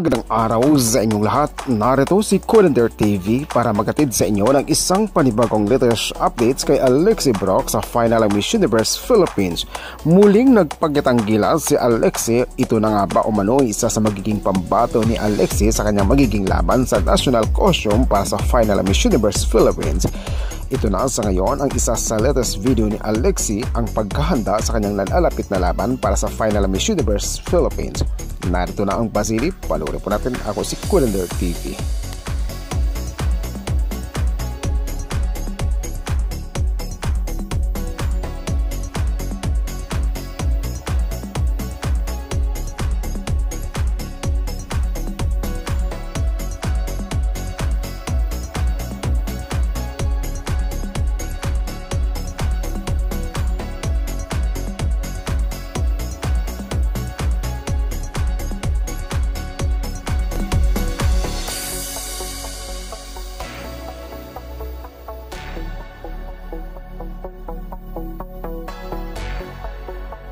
Magandang araw sa inyong lahat. Narito si Colander TV para magatid sa inyo ng isang panibagong latest updates kay Alexie sa final ng Miss Universe Philippines. Muling nagpagkatanggilan si Alexie. Ito na nga ba umano isa sa magiging pambato ni Alexie sa kanyang magiging laban sa national costume para sa final ng Miss Universe Philippines. Ito na sa ngayon ang isa sa latest video ni Alexie, ang paghahanda sa kanyang nalalapit na laban para sa final ng Miss Universe Philippines. Narito na ang pasilip, panuorin po natin. Ako si Colander TV.